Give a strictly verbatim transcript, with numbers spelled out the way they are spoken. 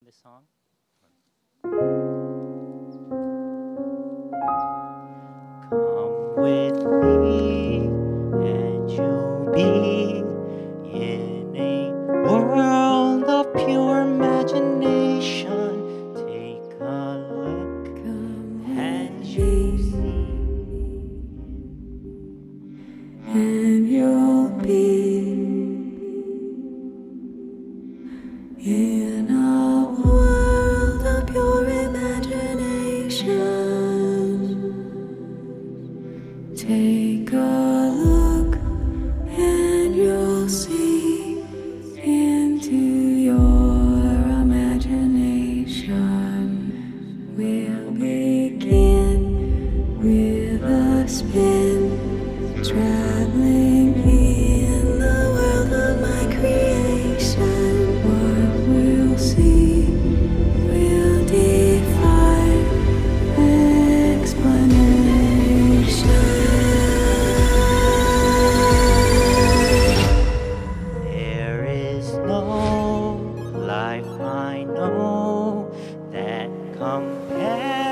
this song. Come with me and you'll be in a world of pure imagination. Take a look and you'll see, and you'll be in a world of pure imagination. Take a look and you'll see into your imagination. We'll begin with a spin, traveling in the world of my creation. What we'll see will defy explanation. there is no life I know that compares